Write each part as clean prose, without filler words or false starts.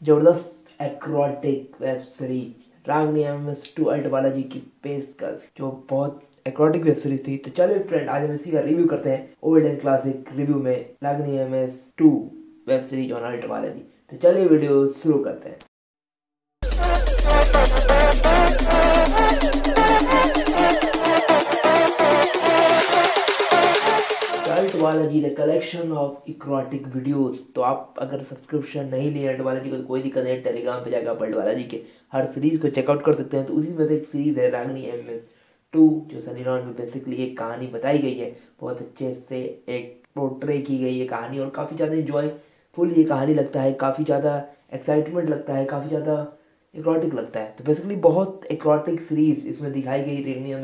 जबरदस्त erotic web series Ragini MS2 ALT Balaji की पेशकश, जो बहुत एक्रोटिक वेब सीरीज थी। तो चलिए फ्रेंड, आज हम इसी का रिव्यू करते हैं ओल्ड एंड क्लासिक रिव्यू में Ragini MS2 web series on ALT Balaji. तो चलिए वीडियो शुरू करते हैं। ALT Balaji the collection of erotic videos. तो आप अगर सब्सक्रिप्शन नहीं लिए अल्ट बालाजी को तो कोई दिक्कत नहीं, टेलीग्राम पे जाकर आप अल्ट बालाजी के हर सीरीज को चेकआउट कर सकते हैं। तो उसी में से एक सीरीज है रागनी MS2, जो सनी लियोन में बेसिकली एक कहानी बताई गई है, बहुत अच्छे से एक पोर्ट्रे की गई है कहानी, और काफ़ी ज़्यादा इंजॉयफुल ये कहानी लगता है, काफ़ी ज़्यादा एक्साइटमेंट लगता है, काफ़ी ज़्यादा एक्रोटिक लगता है। तो बेसिकली बहुत एक्रोटिक सीरीज इसमें दिखाई गई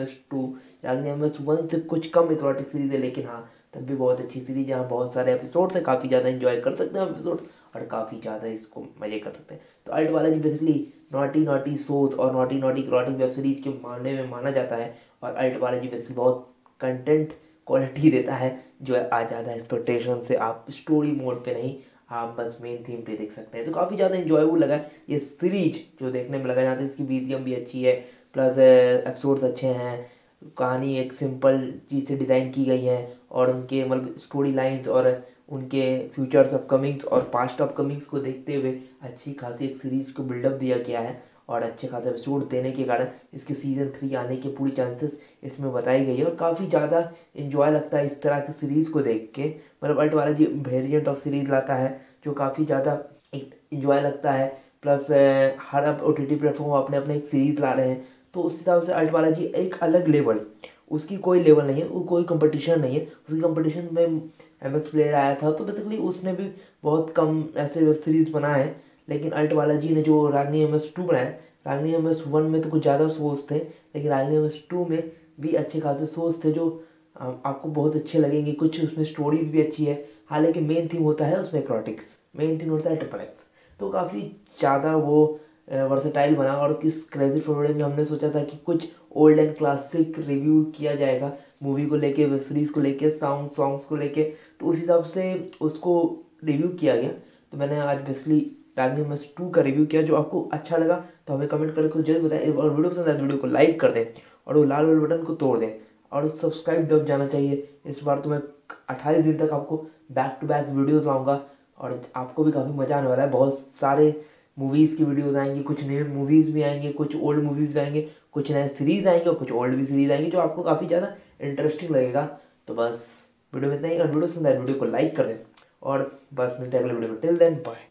रागनी MS1 से कुछ कम एक्रोटिक सीरीज है, लेकिन हाँ तब भी बहुत अच्छी सीरीज है। यहाँ बहुत सारे एपिसोड है, काफ़ी ज़्यादा इंजॉय कर सकते हैं एपिसोड, और काफ़ी ज़्यादा इसको मजे कर सकते हैं। तो अल्ट बालाजी बेसिकली नॉटी सोच और नॉटी एक्रोटिक वेब सीरीज के मामले में माना जाता है, और अल्ट बालाजी बेसिकली बहुत कंटेंट क्वालिटी देता है, जो आ ज़्यादा एक्सपेक्टेशन से आप स्टोरी मोड पे नहीं, आप बस मेन थीम पे देख सकते हैं। तो काफ़ी ज़्यादा इंजॉयबल लगा ये सीरीज, जो देखने में लगा जाता है। इसकी BGM भी अच्छी है, प्लस एपिसोड्स अच्छे हैं, कहानी एक सिंपल चीज़ से डिज़ाइन की गई है, और उनके मतलब स्टोरी लाइन्स और उनके फ्यूचर्स अपकमिंग्स और पास्ट अपकमिंग्स को देखते हुए अच्छी खासी एक सीरीज़ को बिल्डअप दिया गया है, और अच्छे खासे एपिसोड देने के कारण इसके सीज़न 3 आने के पूरी चांसेस इसमें बताई गई है। और काफ़ी ज़्यादा इंजॉय लगता है इस तरह की सीरीज़ को देख के। मतलब ALT Balaji variant of series लाता है जो काफ़ी ज़्यादा इंजॉय लगता है, प्लस हर अब OTT प्लेटफॉर्म अपने अपने एक सीरीज़ ला रहे हैं। तो उस हिसाब से अल्ट बालाजी एक अलग लेवल, उसकी कोई लेवल नहीं है, वो कोई कंपटीशन नहीं है। उसकी कंपटीशन में MX प्लेयर आया था, तो बेसिकली उसने भी बहुत कम ऐसे वेब सीरीज़ बनाए हैं, लेकिन अल्ट बालाजी ने जो रागनी MS2 बनाया, रागनी MS1 में तो कुछ ज़्यादा शोज थे, लेकिन रागनी MS2 में भी अच्छे खासे शोज थे जो आपको बहुत अच्छे लगेंगे। कुछ उसमें स्टोरीज भी अच्छी है, हालांकि मेन थीम होता है उसमें एक्रोटिक्स, मेन थीम होता है XXX। तो काफ़ी ज़्यादा वो वर्सेटाइल बना, और किस क्रेजी फॉरवर्ड में हमने सोचा था कि कुछ ओल्ड एंड क्लासिक रिव्यू किया जाएगा मूवी को लेके, वेब सीरीज़ को लेके, सॉन्ग्स को लेके, तो उस हिसाब से उसको रिव्यू किया गया। तो मैंने आज बेसिकली रागनी MS2 का रिव्यू किया। जो आपको अच्छा लगा तो हमें कमेंट करके जरूर बताएं, और वीडियो पसंद आए तो वीडियो को लाइक कर दें, और वो लाल वाले बटन को तोड़ दें, और सब्सक्राइब दब जाना चाहिए। इस बार तो मैं 28 दिन तक आपको बैक टू बैक वीडियोज़ लाऊंगा, और आपको भी काफ़ी मज़ा आने वाला है। बहुत सारे मूवीज़ की वीडियोज़ आएंगी, कुछ नए मूवीज़ भी आएंगे, कुछ ओल्ड मूवीज़ भी आएंगे, कुछ नए सीरीज़ आएंगे, और कुछ ओल्ड भी सीरीज़ आएंगी, जो आपको काफ़ी ज़्यादा इंटरेस्टिंग लगेगा। तो बस वीडियो में इतना ही, और वीडियो पसंद आए वीडियो को लाइक कर दें, और बस मिलते हैं अगले वीडियो में। Till then bye.